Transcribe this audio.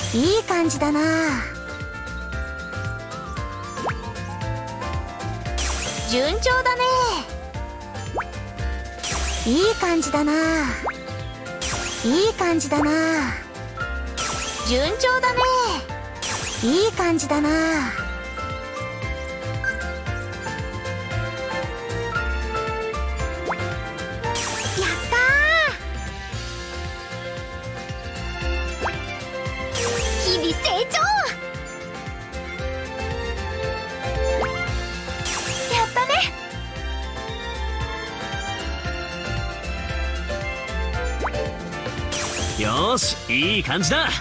いい感じだな。順調だね。いい感じだな。いい感じだな。順調だね。いい感じだな。日々成長。やったね。 よーし、いい感じだ。